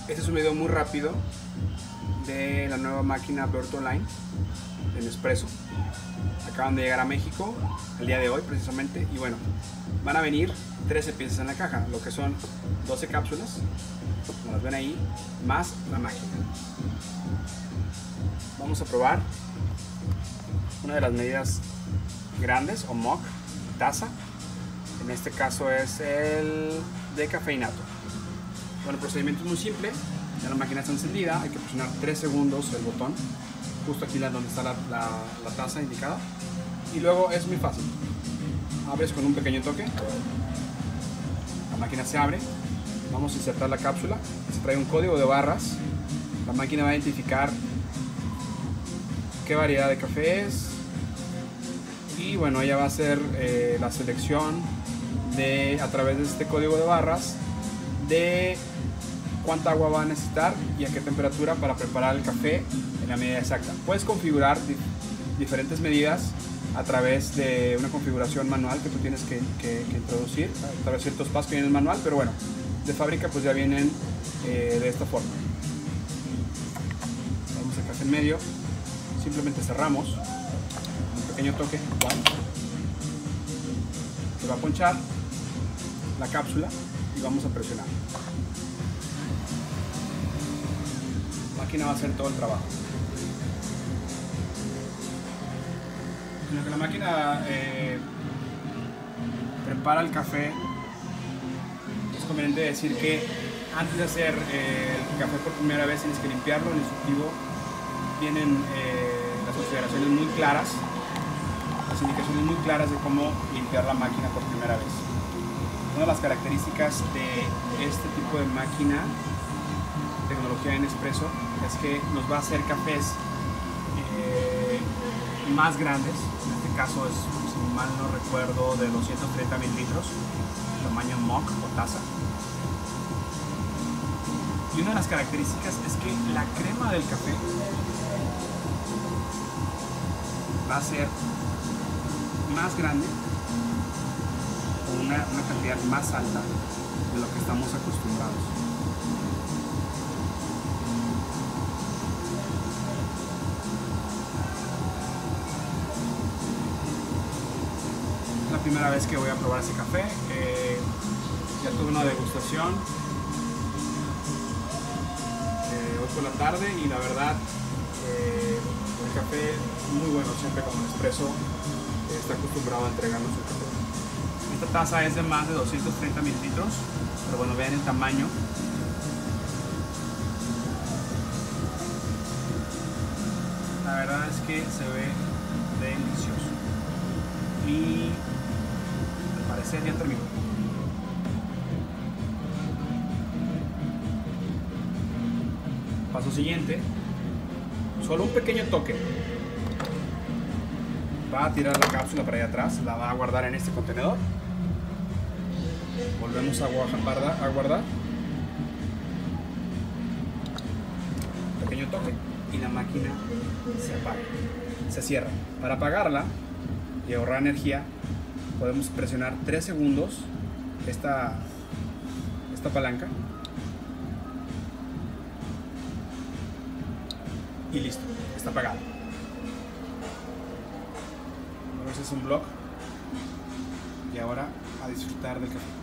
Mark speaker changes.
Speaker 1: Este es un video muy rápido de la nueva máquina Bertoline de Nespresso. Acaban de llegar a México el día de hoy precisamente, y bueno, van a venir 13 piezas en la caja, lo que son 12 cápsulas, como las ven ahí, más la máquina. Vamos a probar una de las medidas grandes o mug, taza. En este caso es el de cafeinato. Bueno, el procedimiento es muy simple. Ya la máquina está encendida, hay que presionar 3 segundos el botón, justo aquí donde está la taza indicada, y luego es muy fácil. Abres con un pequeño toque, la máquina se abre, vamos a insertar la cápsula, se trae un código de barras, la máquina va a identificar qué variedad de café es, y bueno, ella va a hacer la selección a través de este código de barras de cuánta agua va a necesitar y a qué temperatura para preparar el café en la medida exacta. Puedes configurar diferentes medidas a través de una configuración manual que tú tienes que introducir, a través de ciertos pasos que vienen en el manual, pero bueno, de fábrica pues ya vienen de esta forma. Vamos el café en medio, simplemente cerramos, un pequeño toque, se va a ponchar la cápsula y vamos a presionar. La máquina va a hacer todo el trabajo. En lo que la máquina prepara el café, es conveniente decir que antes de hacer el café por primera vez tienes que limpiarlo. En el instructivo vienen las consideraciones muy claras, las indicaciones muy claras de cómo limpiar la máquina por primera vez. Una de las características de este tipo de máquina, tecnología de Nespresso, es que nos va a hacer cafés más grandes. En este caso es, si mal no recuerdo, de 230 mililitros, tamaño mug o taza. Y una de las características es que la crema del café va a ser más grande, con una cantidad más alta de lo que estamos acostumbrados. Es la primera vez que voy a probar ese café. Ya tuve una degustación hoy por la tarde y la verdad el café muy bueno, siempre como Nespresso está acostumbrado a entregarnos el café. Esta taza es de más de 230 mililitros, pero bueno, vean el tamaño. La verdad es que se ve delicioso. Y al parecer ya terminó. Paso siguiente, solo un pequeño toque. Va a tirar la cápsula para allá atrás, la va a guardar en este contenedor. Volvemos a guardar. Pequeño toque y la máquina se apaga, se cierra. Para apagarla y ahorrar energía, podemos presionar 3 segundos esta palanca y listo, está apagado. Ese es un blog y ahora a disfrutar del café.